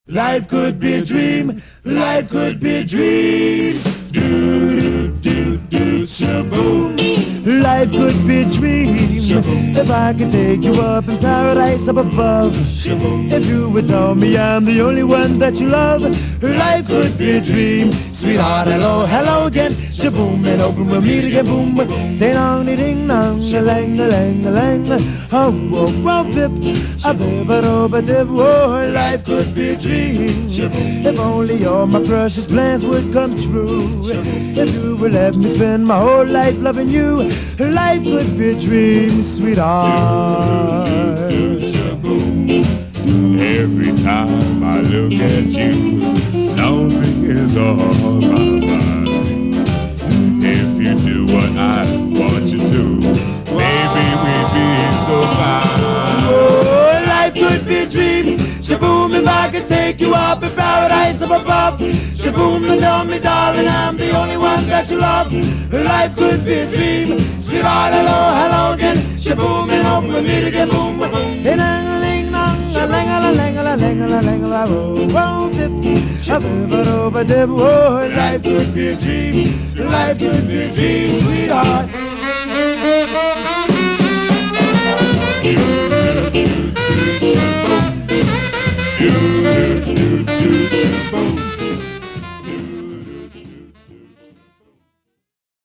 Life could be a dream, life could be a dream. Do do do do shaboom. Life could be a dream if I could take you up in paradise up above. If you would tell me I'm the only one that you love, life could be a dream. Sweetheart, hello, hello again. Shaboom, and open we'll meet again. Boom, ding dong, ding dong, a lang, a lang, a lang. Oh, oh, oh, bip, a bip, a dip. Oh, life could be a dream if only all my precious plans would come true. If you would let me spend my whole life loving you, life could be a dream, sweetheart. Every time I look at you, something is on my mind. If you do what I want you to, baby, we'd be so fine. Oh, life could be a dream. Shaboom, if I could take you up in paradise up above. Shaboom, and tell me, darling, I'm the only one that you love. Life could be a dream. Sweetheart, hello, hello again. Shaboom, and hope we meet again. Boom, boom. Oh, life could be a dream. Life could be a dream, sweetheart.